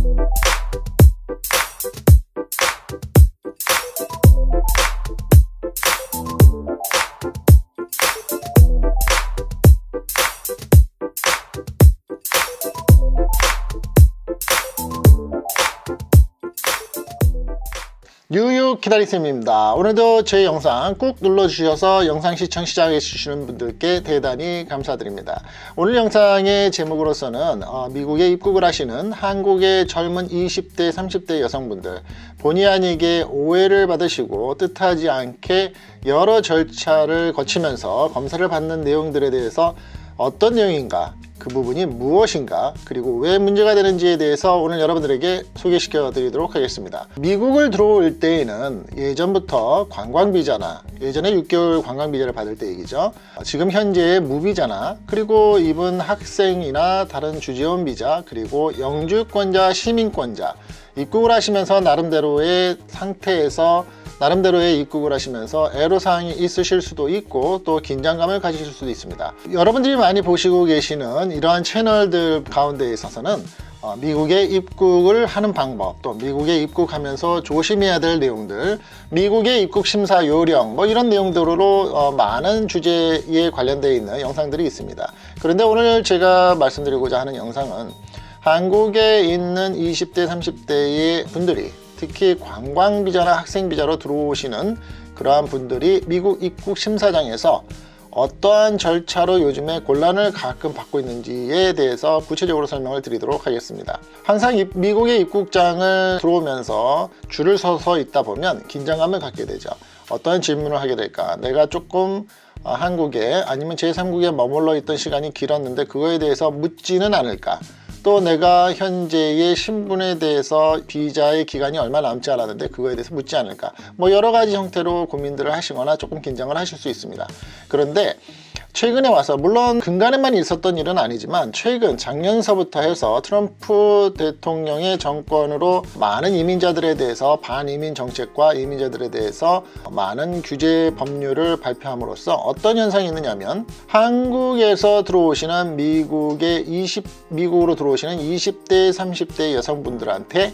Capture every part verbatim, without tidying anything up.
유유 기다리쌤입니다. 오늘도 제 영상 꾹 눌러주셔서 영상 시청 시작해 주시는 분들께 대단히 감사드립니다. 오늘 영상의 제목으로서는 어, 미국에 입국을 하시는 한국의 젊은 이십 대 삼십 대 여성분들, 본의 아니게 오해를 받으시고 뜻하지 않게 여러 절차를 거치면서 검사를 받는 내용들에 대해서 어떤 내용인가, 그 부분이 무엇인가, 그리고 왜 문제가 되는지에 대해서 오늘 여러분들에게 소개시켜 드리도록 하겠습니다. 미국을 들어올 때에는 예전부터 관광비자나, 예전에 육 개월 관광비자를 받을 때 얘기죠, 지금 현재의 무비자나, 그리고 이분 학생이나 다른 주재원 비자, 그리고 영주권자, 시민권자, 입국을 하시면서 나름대로의 상태에서 나름대로의 입국을 하시면서 애로사항이 있으실 수도 있고 또 긴장감을 가지실 수도 있습니다. 여러분들이 많이 보시고 계시는 이러한 채널들 가운데 있어서는 어, 미국에 입국을 하는 방법, 또 미국에 입국하면서 조심해야 될 내용들, 미국의 입국 심사 요령, 뭐 이런 내용들로 어, 많은 주제에 관련되어 있는 영상들이 있습니다. 그런데 오늘 제가 말씀드리고자 하는 영상은 한국에 있는 이십 대 삼십 대의 분들이, 특히 관광비자나 학생비자로 들어오시는 그러한 분들이 미국 입국 심사장에서 어떠한 절차로 요즘에 곤란을 가끔 받고 있는지에 대해서 구체적으로 설명을 드리도록 하겠습니다. 항상 미국의 입국장을 들어오면서 줄을 서서 있다 보면 긴장감을 갖게 되죠. 어떠한 질문을 하게 될까, 내가 조금 한국에 아니면 제삼국에 머물러 있던 시간이 길었는데 그거에 대해서 묻지는 않을까, 또 내가 현재의 신분에 대해서 비자의 기간이 얼마 남지 않았는데 그거에 대해서 묻지 않을까, 뭐 여러 가지 형태로 고민들을 하시거나 조금 긴장을 하실 수 있습니다. 그런데 최근에 와서, 물론 근간에만 있었던 일은 아니지만 최근 작년서부터 해서 트럼프 대통령의 정권으로 많은 이민자들에 대해서 반이민 정책과 이민자들에 대해서 많은 규제 법률을 발표함으로써 어떤 현상이 있느냐면, 한국에서 들어오시는 미국의 이십, 미국으로 들어오시는 이십 대 삼십 대 여성분들한테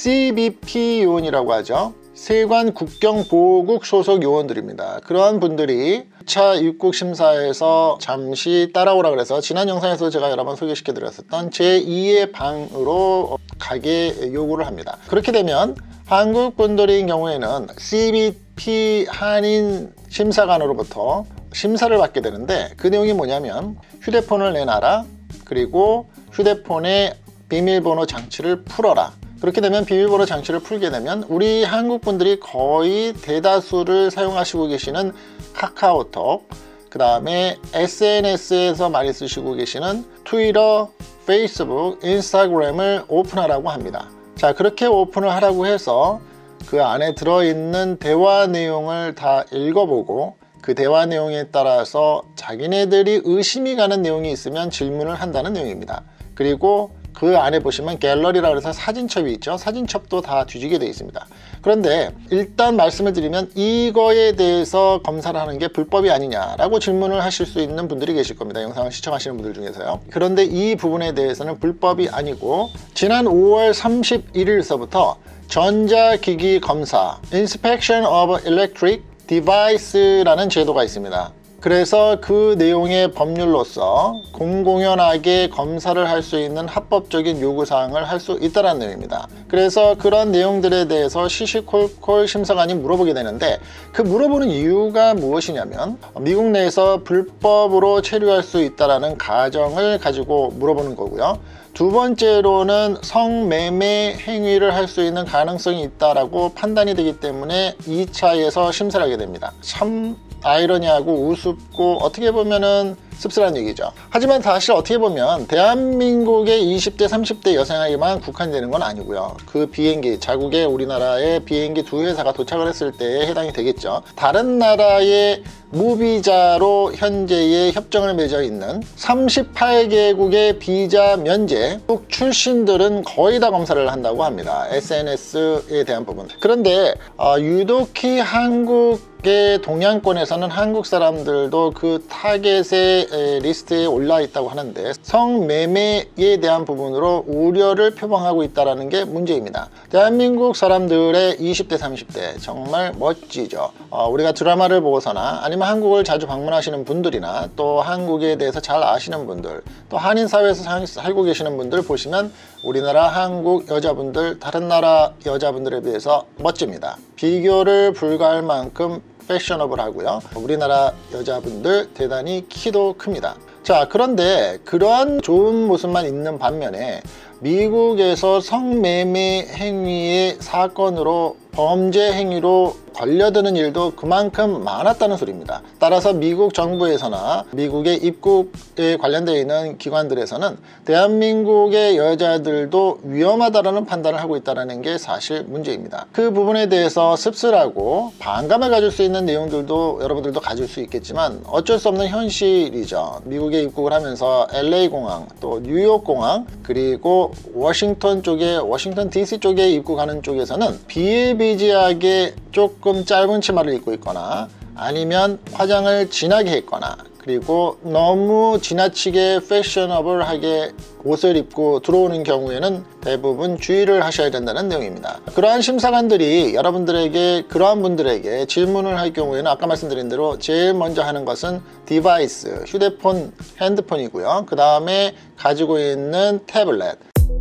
씨비피 요원이라고 하죠. 세관 국경보호국 소속 요원들입니다. 그러한 분들이 이 차 입국 심사에서 잠시 따라오라 그래서 지난 영상에서 제가 여러 번 소개시켜 드렸었던 제이의 방으로 가게 요구를 합니다. 그렇게 되면 한국 분들인 경우에는 씨비피 한인 심사관으로부터 심사를 받게 되는데, 그 내용이 뭐냐면 휴대폰을 내놔라, 그리고 휴대폰에 비밀번호 장치를 풀어라. 그렇게 되면 비밀번호 장치를 풀게 되면 우리 한국 분들이 거의 대다수를 사용하시고 계시는 카카오톡, 그 다음에 에스엔에스에서 많이 쓰시고 계시는 트위터, 페이스북, 인스타그램을 오픈하라고 합니다. 자, 그렇게 오픈을 하라고 해서 그 안에 들어있는 대화 내용을 다 읽어보고 그 대화 내용에 따라서 자기네들이 의심이 가는 내용이 있으면 질문을 한다는 내용입니다. 그리고 그 안에 보시면 갤러리라고 해서 사진첩이 있죠. 사진첩도 다 뒤지게 되어 있습니다. 그런데 일단 말씀을 드리면 이거에 대해서 검사를 하는 게 불법이 아니냐라고 질문을 하실 수 있는 분들이 계실 겁니다. 영상을 시청하시는 분들 중에서요. 그런데 이 부분에 대해서는 불법이 아니고, 지난 오월 삼십일일서부터 전자기기 검사 Inspection of Electric Device라는 제도가 있습니다. 그래서 그 내용의 법률로서 공공연하게 검사를 할 수 있는 합법적인 요구사항을 할 수 있다는 내용입니다. 그래서 그런 내용들에 대해서 시시콜콜 심사관이 물어보게 되는데, 그 물어보는 이유가 무엇이냐면 미국 내에서 불법으로 체류할 수 있다는 가정을 가지고 물어보는 거고요. 두 번째로는 성매매 행위를 할 수 있는 가능성이 있다라고 판단이 되기 때문에 이 차에서 심사를 하게 됩니다. 참 아이러니하고 우습고 어떻게 보면은 씁쓸한 얘기죠. 하지만 사실 어떻게 보면 대한민국의 이십 대 삼십 대 여성에게만 국한되는 건 아니고요. 그 비행기, 자국의 우리나라의 비행기 두 회사가 도착을 했을 때에 해당이 되겠죠. 다른 나라의 무비자로 현재의 협정을 맺어 있는 삼십팔 개국의 비자 면제 국 출신들은 거의 다 검사를 한다고 합니다. 에스엔에스에 대한 부분. 그런데 어, 유독히 한국 동양권에서는 한국 사람들도 그 타겟에 리스트에 올라 있다고 하는데 성매매에 대한 부분으로 우려를 표방하고 있다는 게 문제입니다. 대한민국 사람들의 이십 대 삼십 대 정말 멋지죠. 어, 우리가 드라마를 보고서나 아니면 한국을 자주 방문하시는 분들이나 또 한국에 대해서 잘 아시는 분들, 또 한인 사회에서 살고 계시는 분들 보시면 우리나라 한국 여자분들 다른 나라 여자분들에 비해서 멋집니다. 비교를 불가할 만큼 패셔너블 하고요. 우리나라 여자분들 대단히 키도 큽니다. 자, 그런데 그러한 좋은 모습만 있는 반면에 미국에서 성매매 행위의 사건으로 범죄 행위로 걸려드는 일도 그만큼 많았다는 소리입니다. 따라서 미국 정부에서나 미국의 입국에 관련되어 있는 기관들에서는 대한민국의 여자들도 위험하다는 판단을 하고 있다는 게 사실 문제입니다. 그 부분에 대해서 씁쓸하고 반감을 가질 수 있는 내용들도 여러분들도 가질 수 있겠지만 어쩔 수 없는 현실이죠. 미국에 입국을 하면서 엘에이 공항, 또 뉴욕 공항, 그리고 워싱턴 쪽에 워싱턴 디씨 쪽에 입국하는 쪽에서는 비일비재하게 조금 짧은 치마를 입고 있거나 아니면 화장을 진하게 했거나 그리고 너무 지나치게 패셔너블하게 옷을 입고 들어오는 경우에는 대부분 주의를 하셔야 된다는 내용입니다. 그러한 심사관들이 여러분들에게 그러한 분들에게 질문을 할 경우에는 아까 말씀드린 대로 제일 먼저 하는 것은 디바이스, 휴대폰, 핸드폰이고요. 그 다음에 가지고 있는 태블릿,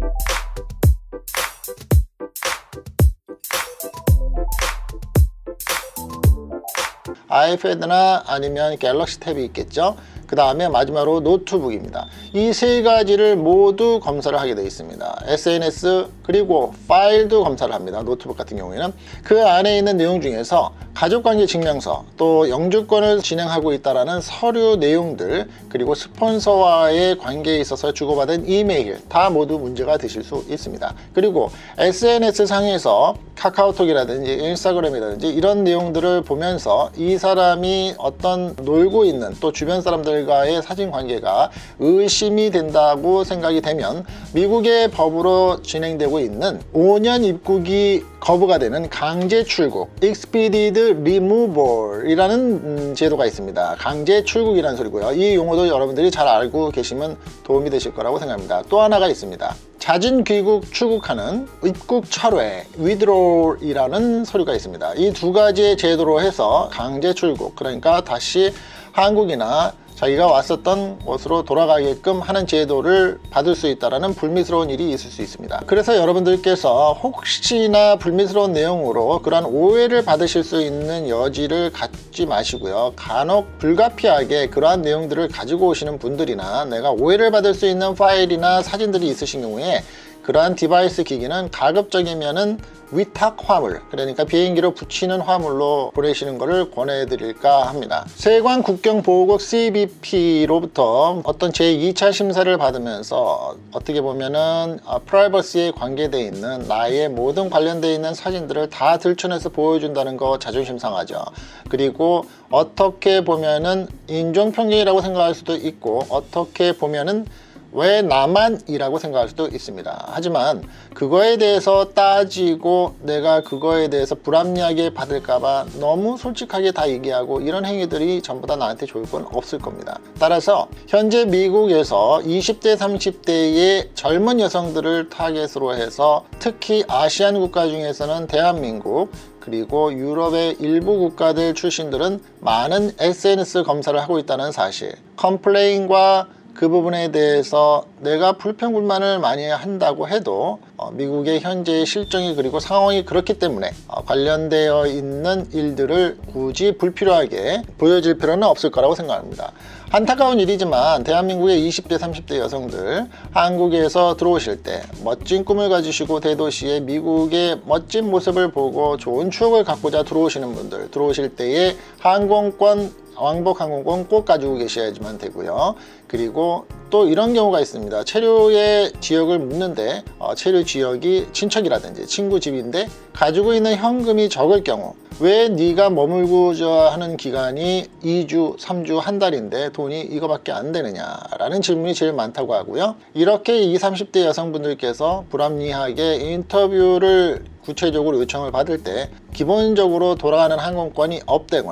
아이패드나 아니면 갤럭시 탭이 있겠죠. 그 다음에 마지막으로 노트북입니다. 이 세 가지를 모두 검사를 하게 되어 있습니다. 에스엔에스 그리고 파일도 검사를 합니다. 노트북 같은 경우에는 그 안에 있는 내용 중에서 가족관계 증명서, 또 영주권을 진행하고 있다는 서류 내용들, 그리고 스폰서와의 관계에 있어서 주고받은 이메일 다 모두 문제가 되실 수 있습니다. 그리고 에스엔에스 상에서 카카오톡이라든지 인스타그램이라든지 이런 내용들을 보면서 이 사람이 어떤 놀고 있는 또 주변 사람들과의 사진 관계가 의심이 된다고 생각이 되면 미국의 법으로 진행되고 있는 오 년 입국이 거부가 되는 강제 출국, Expedited Removal 이라는 음, 제도가 있습니다. 강제 출국이라는 소리고요. 이 용어도 여러분들이 잘 알고 계시면 도움이 되실 거라고 생각합니다. 또 하나가 있습니다. 잦은 귀국, 출국하는 입국 철회, withdraw이라는 서류가 있습니다. 이 두 가지의 제도로 해서 강제 출국, 그러니까 다시 한국이나 자기가 왔었던 곳으로 돌아가게끔 하는 제도를 받을 수 있다는 불미스러운 일이 있을 수 있습니다. 그래서 여러분들께서 혹시나 불미스러운 내용으로 그러한 오해를 받으실 수 있는 여지를 갖지 마시고요. 간혹 불가피하게 그러한 내용들을 가지고 오시는 분들이나 내가 오해를 받을 수 있는 파일이나 사진들이 있으신 경우에 그러한 디바이스 기기는 가급적이면은 위탁 화물, 그러니까 비행기로 붙이는 화물로 보내시는 것을 권해드릴까 합니다. 세관 국경보호국 씨비피로부터 어떤 제이 차 심사를 받으면서 어떻게 보면은 프라이버시에 관계되어 있는 나의 모든 관련되어 있는 사진들을 다 들춰내서 보여준다는 거 자존심 상하죠. 그리고 어떻게 보면은 인종평등이라고 생각할 수도 있고 어떻게 보면은 왜 나만이라고 생각할 수도 있습니다. 하지만 그거에 대해서 따지고 내가 그거에 대해서 불합리하게 받을까봐 너무 솔직하게 다 얘기하고 이런 행위들이 전부 다 나한테 좋을 건 없을 겁니다. 따라서 현재 미국에서 이십 대 삼십 대의 젊은 여성들을 타겟으로 해서 특히 아시안 국가 중에서는 대한민국 그리고 유럽의 일부 국가들 출신들은 많은 에스엔에스 검사를 하고 있다는 사실, 컴플레인과 그 부분에 대해서 내가 불평불만을 많이 한다고 해도 어, 미국의 현재의 실정이 그리고 상황이 그렇기 때문에 어, 관련되어 있는 일들을 굳이 불필요하게 보여줄 필요는 없을 거라고 생각합니다. 안타까운 일이지만 대한민국의 이십 대 삼십 대 여성들 한국에서 들어오실 때 멋진 꿈을 가지시고 대도시의 미국의 멋진 모습을 보고 좋은 추억을 갖고자 들어오시는 분들, 들어오실 때에 항공권 왕복 항공권 꼭 가지고 계셔야지만 되고요. 그리고 또 이런 경우가 있습니다. 체류의 지역을 묻는데 어, 체류 지역이 친척이라든지 친구 집인데 가지고 있는 현금이 적을 경우, 왜 네가 머물고자 하는 기간이 이 주, 삼 주, 한 달인데 돈이 이거밖에 안 되느냐 라는 질문이 제일 많다고 하고요. 이렇게 이십, 삼십 대 여성분들께서 불합리하게 인터뷰를 구체적으로 요청을 받을 때 기본적으로 돌아가는 항공권이 없대거나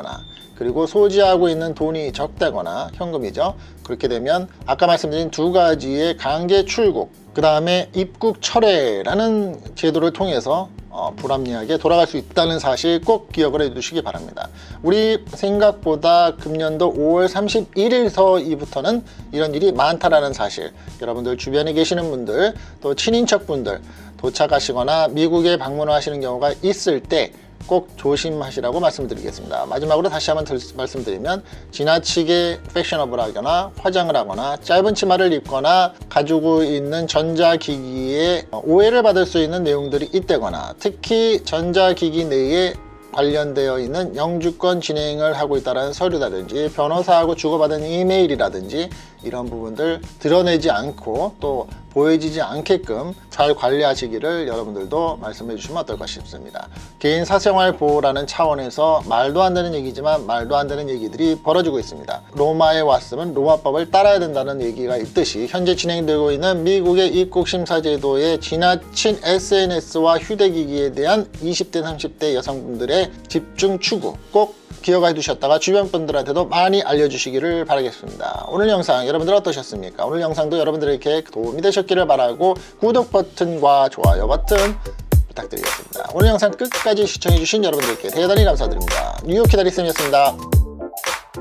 그리고 소지하고 있는 돈이 적다거나 현금이죠. 그렇게 되면 아까 말씀드린 두 가지의 강제 출국, 그 다음에 입국 철회라는 제도를 통해서 어, 불합리하게 돌아갈 수 있다는 사실 꼭 기억을 해두시기 바랍니다. 우리 생각보다 금년도 오월 삼십일일서부터는 이런 일이 많다라는 사실, 여러분들 주변에 계시는 분들, 또 친인척분들 도착하시거나 미국에 방문을 하시는 경우가 있을 때 꼭 조심하시라고 말씀드리겠습니다. 마지막으로 다시 한번 들, 말씀드리면 지나치게 패셔너블하거나 화장을 하거나 짧은 치마를 입거나 가지고 있는 전자기기에 오해를 받을 수 있는 내용들이 있다거나, 특히 전자기기 내에 관련되어 있는 영주권 진행을 하고 있다는 서류라든지 변호사하고 주고받은 이메일이라든지 이런 부분들 드러내지 않고 또 보여지지 않게끔 잘 관리하시기를 여러분들도 말씀해 주시면 어떨까 싶습니다. 개인 사생활 보호라는 차원에서 말도 안 되는 얘기지만 말도 안 되는 얘기들이 벌어지고 있습니다. 로마에 왔으면 로마법을 따라야 된다는 얘기가 있듯이 현재 진행되고 있는 미국의 입국심사제도의 지나친 에스엔에스와 휴대기기에 대한 이십 대 삼십 대 여성분들의 집중 추구 꼭 기억해 두셨다가 주변 분들한테도 많이 알려주시기를 바라겠습니다. 오늘 영상 여러분들 어떠셨습니까? 오늘 영상도 여러분들에게 도움이 되셨기를 바라고 구독 버튼과 좋아요 버튼 부탁드리겠습니다. 오늘 영상 끝까지 시청해주신 여러분들께 대단히 감사드립니다. 뉴욕 기다리쌤이었습니다.